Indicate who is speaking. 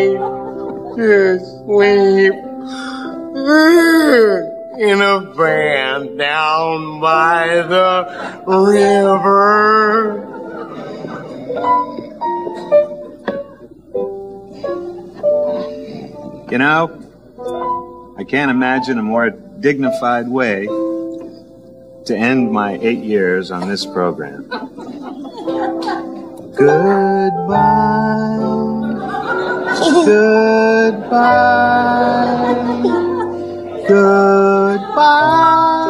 Speaker 1: to sleep in a van down by the river.
Speaker 2: You know, I can't imagine a more dignified way to end my 8 years on this program. Goodbye. Goodbye. Goodbye.